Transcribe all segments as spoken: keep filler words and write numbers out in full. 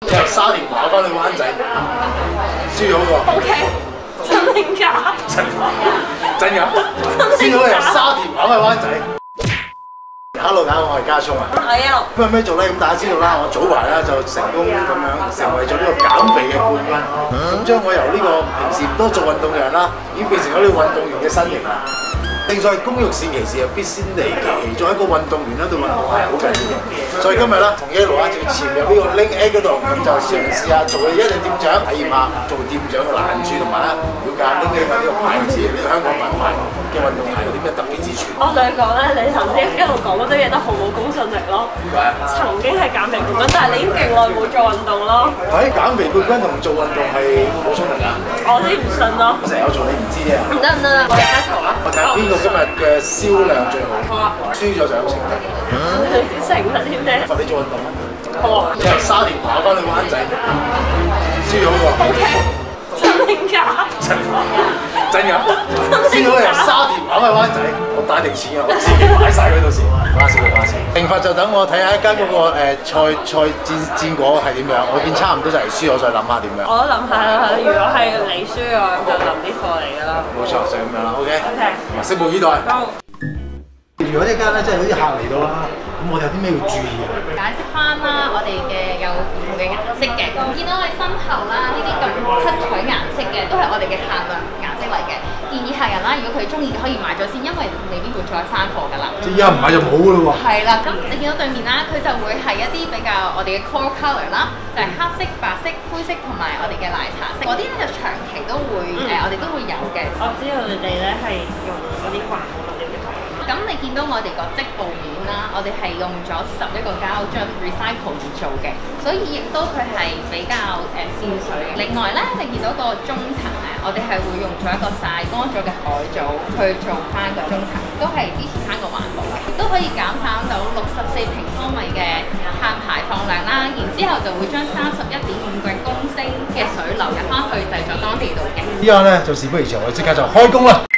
由沙田跑翻去灣仔，輸咗喎。 O K， 真定假？ 真真㗎，輸咗由沙田跑翻去灣仔。Hello， 大家好，我係家聰啊。 我 L。 咁有咩做咧？咁大家知道啦，我早排咧就成功咁樣成為咗呢個減肥嘅冠軍，咁將我由呢個平時唔多做運動嘅人啦，已經變成咗呢個運動員嘅身形啦。正所謂工欲善其事，必先利其器。作為一個運動員咧，對運動係好緊要嘅。所以今日咧，同 Yellow 啊，就要潛入呢個 Link A 嗰度，咁就嘗試下做嘅一隻店長，體驗下做店長嘅難處，同埋咧了解 Link A 呢個牌子，呢個香港品牌嘅運動鞋有啲咩特別之處。 我想講咧，你頭先一路講嗰堆嘢都毫無公信力咯。 點解啊？ 曾經係減肥冠軍，但係你已經勁耐冇做運動咯。 喺減肥冠軍同做運動係冇衝突㗎。 我先唔信咯。 我成日有做，你唔知啫。 唔得唔得啦，我而家嘈啊！ 我睇下邊個今日嘅銷量最好。 好啊。 輸咗就有成績。 成日添啫。 罰你做運動啊！ 好啊。 由沙田跑翻去灣仔，輸咗喎。 O K， 真定假？ 真真㗎，輸咗由沙田跑去灣仔，我帶定錢啊，我自己買晒佢到時。打少佢打少。懲罰就等我睇下一間嗰個誒賽賽戰戰果係點樣，我見差唔多就嚟輸，我再諗下點樣。 我都諗下啦，如果係你輸嘅話，就諗啲貨嚟㗎啦。 冇錯，就係咁樣啦。OK。 OK。 拭目以待。如果呢間咧，即係有啲客嚟到啦，咁我哋有啲咩要注意啊？ 解釋翻啦，我哋嘅有唔同嘅顏色嘅，見到我哋身後啦，呢啲咁七彩顏色嘅都係我哋嘅限量顏色嚟嘅。建議客人啦，如果佢中意可以買咗先，因為未必會再翻貨㗎啦。 即係依家唔買就冇㗎咯喎。 係啦，咁你見到對面啦，佢就會係一啲比較我哋嘅 core colour 啦，就係黑色、白色、灰色同埋我哋嘅奶茶色。嗰啲咧就長期都會誒、嗯呃，我哋都會有嘅。 我知道你哋咧係用嗰啲環保物料嘅。 咁你見到我哋個織布面啦，我哋係用咗十一個膠樽 recycle 而做嘅，所以亦都佢係比較誒線水嘅。另外咧，你見到個中層咧，我哋係會用咗一個曬乾咗嘅海藻去做翻個中層，都係支持翻個環保嘅，都可以減省到六十四平方米嘅碳排放量啦。然之後就會將三十一點五個公升嘅水流入翻去製作當地度嘅。 依家咧就事不宜遲，我哋即刻就開工啦！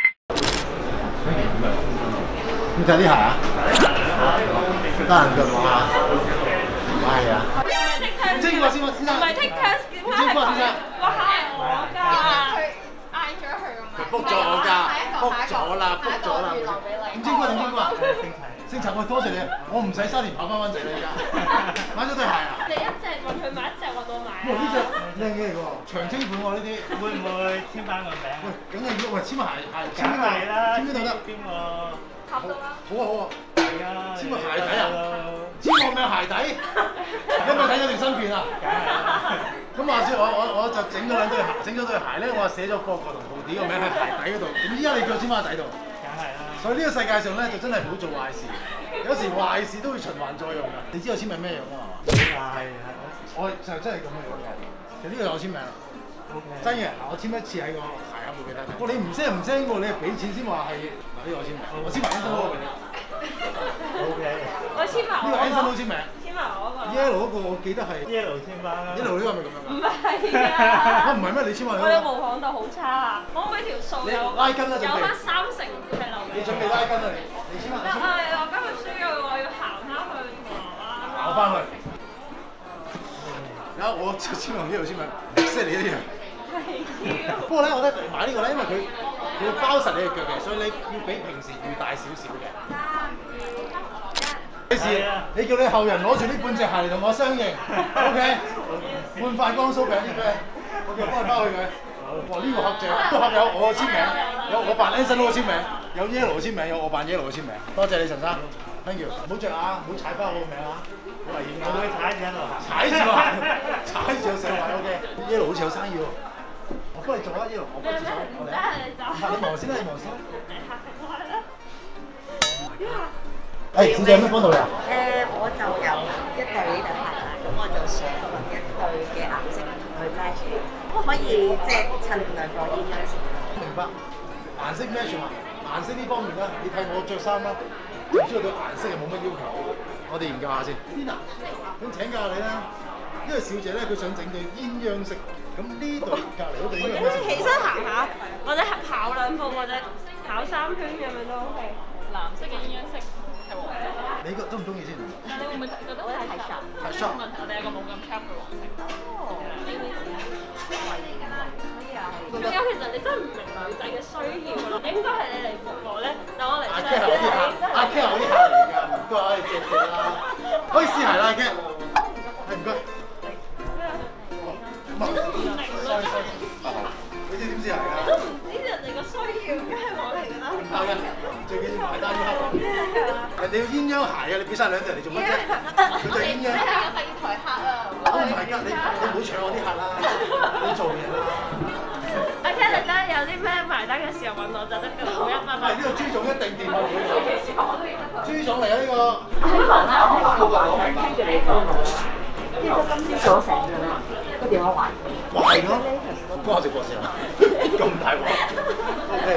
你睇啲鞋啊？得閒就望下。係啊。唔知我先我先生。 唔係 take test 點解係我？哇係我㗎。 佢嗌咗佢咁樣。 佢 book 咗我㗎 ，book 咗啦 ，book 咗啦。唔知啩？唔知啩？星塵，我多謝你，我唔使沙田跑翻灣仔啦，而家買咗對鞋啊！ 你一隻運去買，一隻運到買。 哇！呢隻靚嘢嚟喎，長青款喎呢啲， 會唔會簽翻個名？ 喂，梗係要喂簽埋鞋鞋，簽邊度？ 係啦， 簽邊度得？ 邊個？ 好啊好啊， 係啊， 簽個鞋底啊！簽我名鞋底，你有冇睇咗條新片啊？ 梗係啦。 咁話説我我我就整咗兩對鞋，整咗對鞋咧，我話寫咗霍哥同豪啲個名喺鞋底嗰度。點知而家你叫我簽翻底度？ 梗係啦。 所以呢個世界上咧，就真係唔好做壞事。有時壞事都會循環作用㗎。你知我簽名咩樣啊嘛？ 係係。 我就真係咁樣樣嘅。其實呢個我簽名啦。真嘅，嗱我簽一次喺個鞋盒度俾你睇。你唔聲唔聲喎，你係俾錢先話係嗱呢個我簽名，我簽埋 Anson Lo 俾你。O K。 我簽埋我。 呢個 Anson Lo 簽名。 簽埋我嗰個。 Yellow 嗰個我記得係。 Yellow 簽翻啦。 Yellow 呢個係咪咁樣㗎？ 唔係啊。 啊唔係咩？你簽埋你。 我有模仿到好差啊！可唔可以條數有拉筋啦，準備。 有翻三成係留俾。 你準備拉筋啦你。你簽埋。 得啊！我今日輸咗，我要行翻去銅鑼灣。 跑翻去。有我簽同 Yellow 簽名，即係你一樣。不過咧，我覺得買呢個咧，因為佢佢會包實你嘅腳嘅，所以你要比平時預大少少嘅。幾時？你叫你後人攞住呢半隻鞋嚟同我相認 ，OK？ 半塊光酥餅啲咩？我叫幫佢包去佢。哇！呢個盒正，呢個盒有我簽名，有我扮 Anson Lo 簽名，有 Yellow 簽名，有我扮 Yellow 嘅簽名。多謝你陳生 ，thank you。唔好着啊，唔好踩翻我個名啊，好危險㗎。 我會踩住喺度行。 踩住啊！踩住個上位 ，OK。Yellow 好似有生意喎。我幫你做啊 Yellow， 我幫你做手。我嚟。你忙先啦，你忙先。誒，小姐有咩幫到你啊？ 誒，我就有一對呢對鞋啦，咁我就想揾一對嘅顏色去 match，咁可以即係襯兩個鴛鴦色。 明白，顏色 match 嘛？顏色呢方面咧，你睇我着衫啦，就知道對顏色係冇乜要求。我哋研究下先。Tina，咁請教下你啦，因為小姐咧佢想整對鴛鴦色，咁呢對隔離嗰對應該咩色？ 起身行下，或者跑兩步，或者跑三圈咁樣都 OK。藍色嘅鴛鴦色。 你個中唔中意先？ 但你會唔會覺得太 short？ 太 short。 我哋有個冇咁 sharp 嘅黃色。 要咯，應該係你嚟服務咧，但我嚟阿上 K 係我啲客，阿 K 係我啲客嚟㗎，唔該，我哋謝謝啦。可以試鞋啦，阿 K。係唔該。你知點試鞋㗎？ 都唔知人哋個需要，梗係我嚟㗎啦。 唔係嘅，最緊要埋單呢刻。人哋要鴛鴦鞋嘅，你俾晒兩對嚟做乜啫？佢就鴛鴦。 你係有第二台客啊！ 我唔係㗎，你你唔好搶我啲客啦，你做嘢啦。 阿 Ken，你等有啲咩埋單嘅時候揾我就得㗎啦，冇一蚊。 係呢個朱總一定掂我會。朱總嚟啊呢個。 聽住你講我，跟住今朝早醒咗啦，個電話壞咗。 壞咗？關我直播事啊！咁大鑊。O K。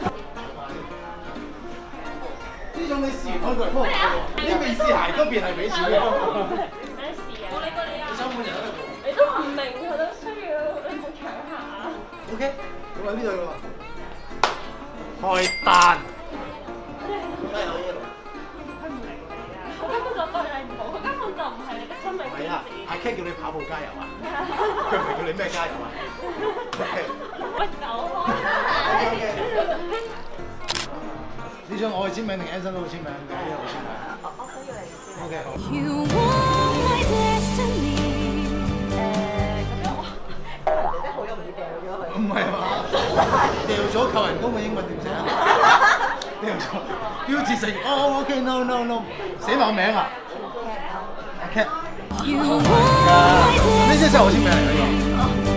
朱總你試完開過嚟幫我喎，呢邊試鞋嗰邊係俾錢嘅。 咩事啊？我理過你啊！ 你收半日喺度。 你都唔明佢都需要，你冇搶下。 O K，咁喺呢度咯。開單。咩攞嘢？ 佢唔明你啊！我根本就對你唔好，佢根本就唔係你嘅親密係啊，阿 K 叫你跑步加油啊！ 係佢唔係叫你咩加油啊？ 喂，走開！ 你想我去簽名定 Anson 都會簽名？你邊度簽名？ 我我想要你先。 O K 好。 You want my destiny。 誒，咁樣我可能姐姐好容易掉咗佢。 唔係嘛？掉咗扣人工嘅英文點寫啊？掉咗標誌性。哦 ，OK，no no no， 寫埋個名啊？阿 Cat。 You want my destiny。 呢啲真係我簽名嚟㗎呢個。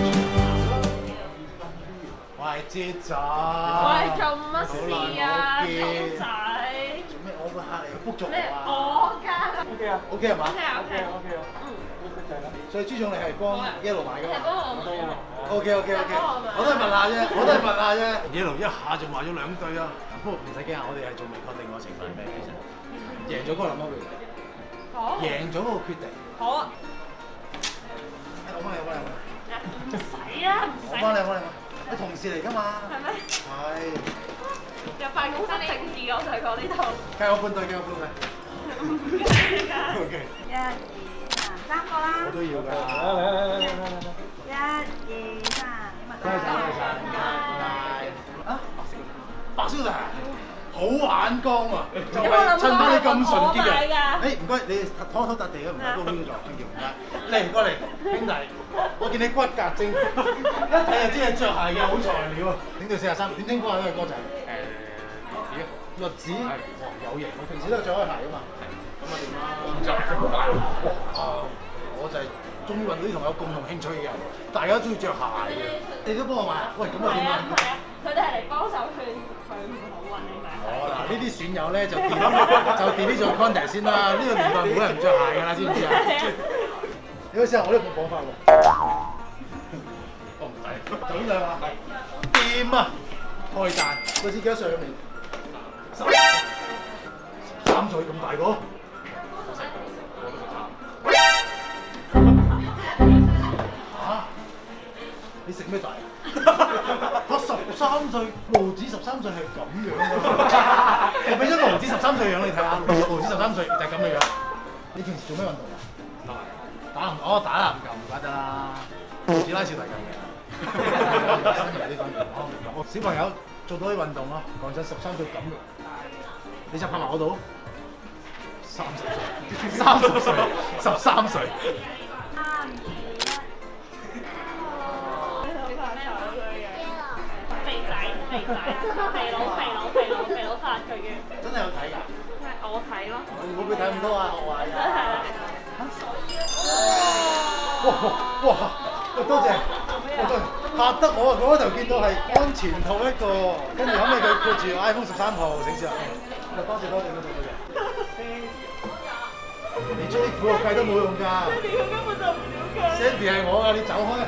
喂，姐仔。 喂，做乜事啊，聰仔？ 做咩？我個客嚟，book 咗咩？ 我啊。 我㗎。 O K 啊，O K 係嘛 O K 啊，O K 啊，O K 啊。嗯。 所以朱總你係幫 Yellow 買㗎嘛？ 係幫我買啊。 O K O K O K，我都係問下啫，我都係問下啫。Yellow 一下就買咗兩對啊！不過唔使驚啊，我哋係仲未確定個成分係咩嘅啫。贏咗嗰個諗乜嘢？ 好。 贏咗嗰個決定。 好啊。 我幫你，我幫你， 唔使啊，唔使。 我幫你，我幫你。你同事嚟㗎嘛？ 係咩？ 係。 有辦公室政治嘅，我同你講呢度。 計我半對，計我半對。 唔計㗎。 O K。 一、二、三，三個啦。 我都要㗎。嚟嚟嚟嚟嚟嚟嚟。 一、二、三， 多謝多謝。啊？白色對鞋，好眼光啊！就係襯翻你咁純潔嘅。誒唔該，你拖拖笪地啊，唔該，都呢個作，唔該。嚟過嚟，兄弟，我見你骨骼精，一睇就知係着鞋嘅好材料啊！領隊四十三，點稱呼啊？呢個歌仔？誒，栗子。係。哇，有型！我平時都係着開鞋㗎嘛。咁啊點啊？就啊，我就係中意揾到啲同我有共同興趣嘅人，大家都中意着鞋嘅。你都幫我買啊？喂，咁啊點啊？ 係啊，佢哋係嚟幫手勸佢唔好揾你買。 哦，嗱，呢啲損友咧就電就電呢做 contact 先啦。呢個年代冇人唔着鞋㗎啦，知唔知啊？你好似我都冇講法喎。我唔使。就呢兩啊？掂啊！開單，嗰時幾多歲啊？十三歲咁大個。嚇！你食咩大？我十三歲，盧子十三歲係咁樣㗎。我俾咗盧子十三歲樣你睇下，盧子十三歲就係咁嘅樣。你平時做咩運動啊？打籃，哦打籃球唔怪得啦。盧子拉小提琴嘅。新嚟呢方面，我明白。小朋友做到啲運動咯，講真，十三歲咁嘅，你就拍埋我度。三十歲，三十歲，十三歲。 三、二、一。 肥仔，肥仔，肥佬，肥佬，肥佬，肥佬發佢嘅。 真係有睇㗎？ 我睇咯。 我會睇咁多啊，我話。 真係。 哇哇哇！多謝，多謝，嚇得我啊！嗰頭見到係安全套一個，跟住後尾佢括住 iPhone 十三號，醒笑啊！多謝多謝多謝多謝。你出啲苦肉計都冇用㗎。 Sandy 佢根本就唔了解。 Sandy 係我㗎，你走開。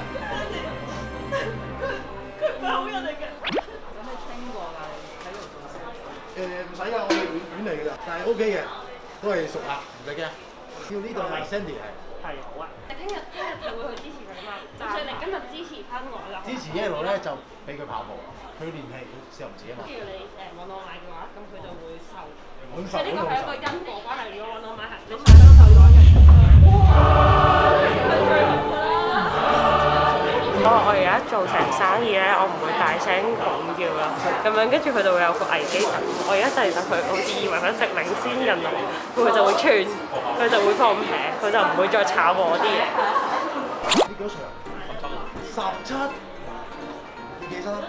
佢唔係好人嚟嘅。 有咩清過㗎？喺度做事。 誒唔使㗎，我哋院院嚟㗎咋，但係 OK 嘅，都係熟客，唔使驚。叫呢度係 Sandy 係。係好啊。 你聽日聽日就會去支持佢嘛？咁所以你今日支持翻我就。 支持一路咧就俾佢跑步，佢練氣，佢試又唔止啊嘛。 只要你誒揾我買嘅話，咁佢就會瘦。 滿即係呢個係一個因果關係。如果揾我買係，你買多就攞人。哇！係最好㗎啦。 好，我而家做做成生意咧，我唔會大聲講叫啦，咁樣跟住佢就會有個危機感。我而家就係等佢好似以為佢直領先人嚟，佢就會串，佢就會放平，佢就唔會再炒我啲嘢。 呢幾場？十七，你幾身？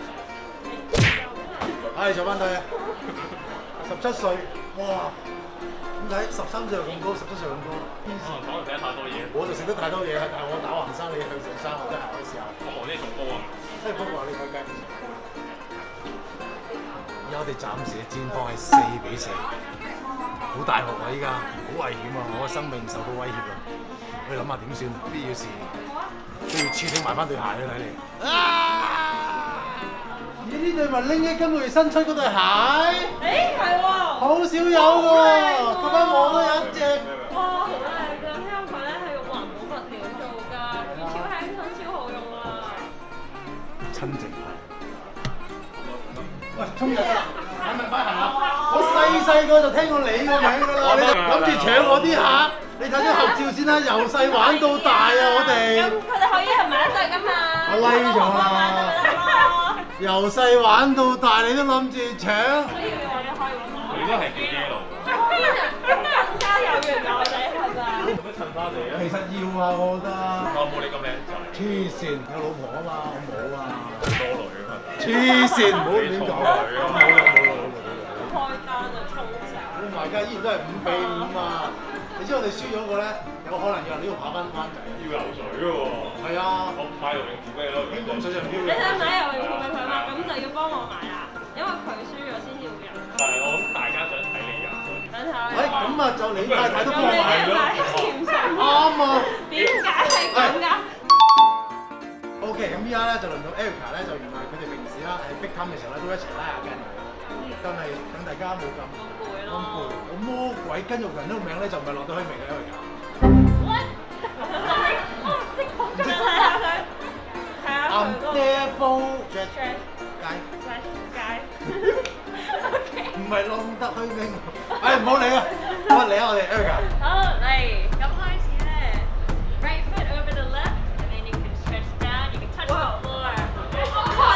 唉，做翻隊啊！十七歲，哇！點解十三歲又咁高，十七歲咁高？ 可能講嚟食得太多嘢， 我就食得太多嘢，但係我打橫生，你去上山，我真係可以試下。 我望呢仲高啊！ 誒，不過你睇雞。而家我哋暫時嘅戰況係四比四，好大鑊啊！依家好危險啊！我嘅生命受到威脅啊！我哋諗下點算？必要時都要黐頂埋翻對鞋啊！睇嚟。咦？呢對咪拎起今個月新出嗰對鞋？ 誒係喎， 好少有喎，咁啱我都有一隻。 哇，好靚㗎！因為佢咧係用環保物料做㗎，超輕身、超好用啊！ 親情。喂，衝入啦！係咪快行啊？我細細個就聽過你個名㗎啦，你諗住搶我啲客？你睇張合照先啦，由細玩到大啊！我哋。 咁佢哋可以係埋一隊㗎嘛？ 我威咗啦！由細玩到大，你都諗住搶？ 所以我哋可以揾到。 佢都係叫 yellow 㗎。 更加有緣㗎，我哋係咪啊？ 做咩襯翻嚟啊？ 其實要啊，我覺得。 我冇你咁靚仔。 黐線，有老婆啊嘛，我冇啊。 多女啊嘛。 黐線，唔好亂講。冇啦冇啦冇啦冇啦。 開單就衝成。 我埋家依然都係五比五啊！你知我哋輸咗個咧，有可能有人呢度跑翻關仔。 要游水嘅喎。係啊。 我買游泳褲俾你咯。 邊咁水上漂？ 你想買游泳褲俾佢嘛？咁就要幫我買啦，因為佢輸咗先至會有。 但係我諗大家想睇你游水。 等下。 誒咁啊，就你太太都幫我買咗。啱啊！ 點解係咁㗎 ？OK，咁依家咧就輪到 Erica 咧，就原來佢哋平時啦喺 Big Time 嘅時候咧都一齊拉下筋嘅，但係等大家冇咁攰咯。 咁攰，我魔鬼筋肉人呢個名咧就唔係落到虛名嘅 Erica。 真係啊佢，係啊佢嗰個。 Devil Jack 街。 街。 唔係浪得虛名，誒唔好理啊，我嚟啊我哋 Erica。 好嚟，咁開始咧 ，right foot over the left, and then you can stretch down, you can touch the floor. 哇，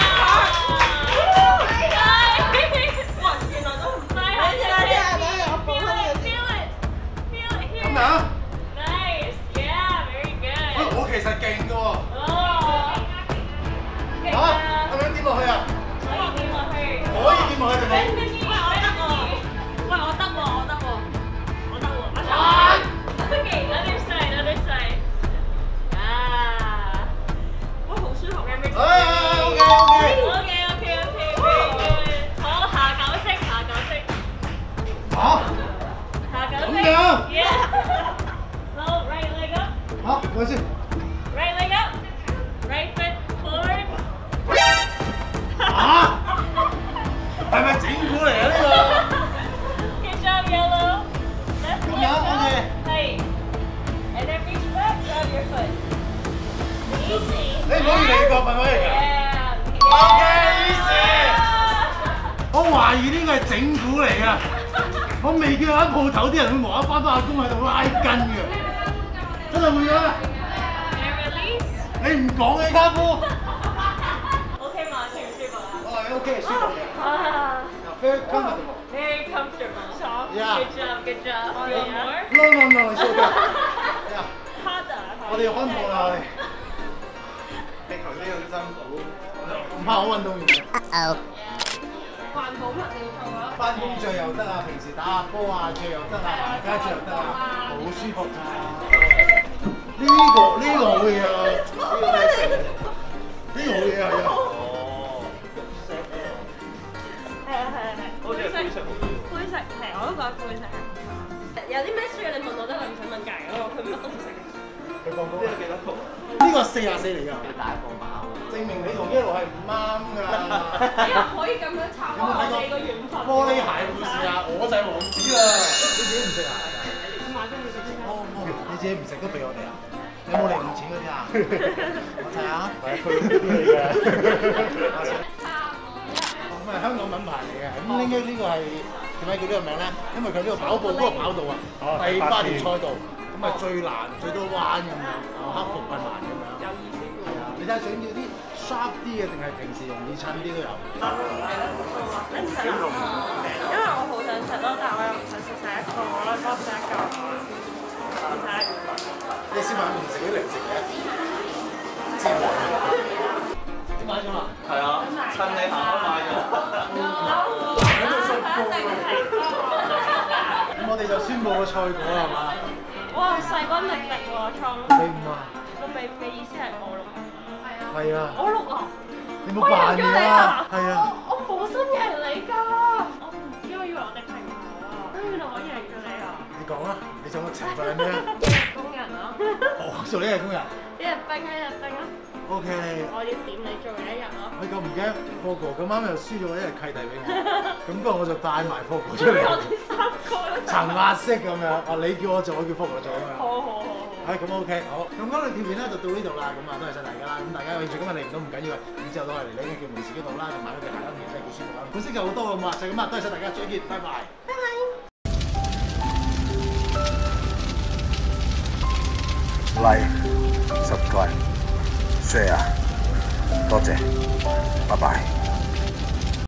原來都唔低，係啊係啊係啊 ，feel it, feel it, feel it here. 咁樣 Nice, yeah, very good. 我其實勁㗎喎。 哦， 嚇，咁樣點落去啊？ 可以點落去？ 可以點落去定係？ 喂，我得喎，喂，我得喎，我得喎，我得喎，我得。Okay, other side, other side. 啊，哇，好舒服嘅，咪。 誒 OK OK。 OK OK OK OK。好，下九式，下九式。 嚇？ 下九式。 咁樣 Yeah。好 ，right leg up。 嚇，等陣先。 Right leg up. Right foot forward. 嚇？係咪整蠱嚟啊呢個？ Good job, yellow. Left 咁 leg 樣 up. ，OK。 係。And then reach back, grab your foot. Easy. 你唔可以理個份位嚟㗎。 Yeah. OK，easy。我懷疑呢個係整蠱嚟㗎，我未見過喺鋪頭啲人會無啦啦翻返阿公喺度拉筋嘅，真係會嘅。 And release. 你唔講嘅家夫。 OK 嘛，舒唔舒服啊？ 我係 OK，舒服嘅。 啊 Very comfortable。 Very comfortable. Soft. Yeah. Good job, good job. Yeah. No no no，係舒服嘅。 Harder. 我哋要開幕啦，我哋。踢球呢咁辛苦，唔怕我運動員。 環保物料做咯。 翻工着又得啊，平時打下波啊着又得啊，行街着又得啊，好舒服㗎。呢個呢個好嘢啊，呢個咩食？呢個好嘢係啊。 哦。 係啊係啊係。 好似係灰色。 灰色係，我都覺得灰色係。有啲咩需要你問我得啦，唔使問隔離嗰個，佢乜都唔識。 佢放工呢個幾多號？呢個四廿四嚟㗎。你大個碼喎。證明你同一路係唔啱㗎。 你又可以咁樣插我哋個緣分。 玻璃鞋護士啊，我就係王子啦。你自己唔食啊？ 我買咗你食先。 哦，你自己唔食都俾我哋啊？有冇零用錢嗰啲啊？我睇下。係佢啲嚟嘅。咁係香港品牌嚟嘅，咁應該呢個係點解叫呢個名咧？因為佢呢個跑步嗰個跑道啊，第八條賽道，咁啊最難最多彎咁樣，克服困難咁樣。有意思㗎。係啊，你睇睇想要啲 sharp 啲嘅，定係平時容易襯啲都有。 你唔食啦？因為我好想食咯，但係我又唔想食晒一個，我咧幫食一嚿。唔使。 你小朋友唔食啲零食嘅？知冇？ 買咗啦？係啊，趁你行開買咗。 喺度食過咁我哋就宣佈個賽果係嘛？ 哇！勢均力敵喎，創。 你唔啊？ 個美美意思係我錄。係啊。 係啊。 我錄啊！ 你冇扮嘢啊！係啊。 我冇心贏你㗎，我唔知，我以為我哋平手啊，原來我贏咗你啊！ 你講啊！你想個懲罰係咩啊？ 工人咯。 我做呢個工人。 一日冰一日冰啊！ O K。 我要點你做一日咯。 你夠唔驚？霍哥咁啱又輸咗一日契弟俾我，咁不過我就帶埋霍哥出嚟。 我哋三個都層壓式咁樣，啊你叫我做，我叫霍哥做啊嘛。 好好好好。 係咁 OK，好。咁今日條片咧就到呢度啦，咁啊多謝晒大家啦。咁大家有興趣今日嚟唔到唔緊要嘅，咁之後都係嚟呢個叫微視嗰度啦，同埋佢哋下一條真係叫舒服啦。本身有好多咁啊，就咁啊，多謝晒大家，再見，拜拜。拜拜。Like, subscribe, share，多謝，拜拜。